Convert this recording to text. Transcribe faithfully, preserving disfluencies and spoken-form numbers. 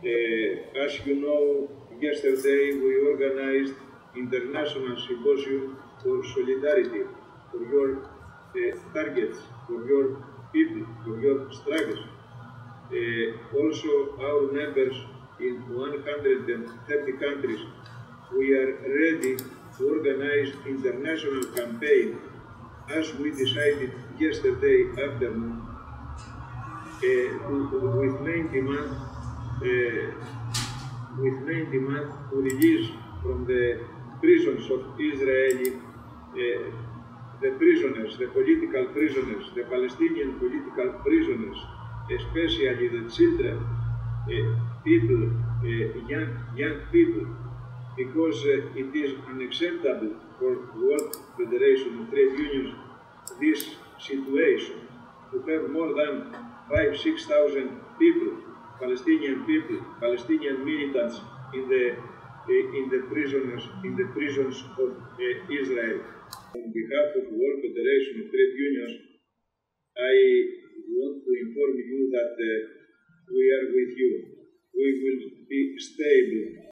Uh, as you know, yesterday we organized international symposium for solidarity, for your uh, targets, for your people, for your struggles. Uh, also, our members in one hundred thirty countries, we are ready to organize international campaign as we decided yesterday afternoon uh, with main demand uh, with main demand to release from the prisons of Israeli uh, the prisoners, the political prisoners, the Palestinian political prisoners, especially the children, uh, people, uh, young, young people, because uh, it is unacceptable for the World Federation of Trade Unions this situation, to have more than five, six thousand people, Palestinian people, Palestinian militants in the uh, in the prisoners, in the prisons of uh, Israel. On behalf of the World Federation of Trade Unions, I want to inform you that uh, we are with you. We will be stable.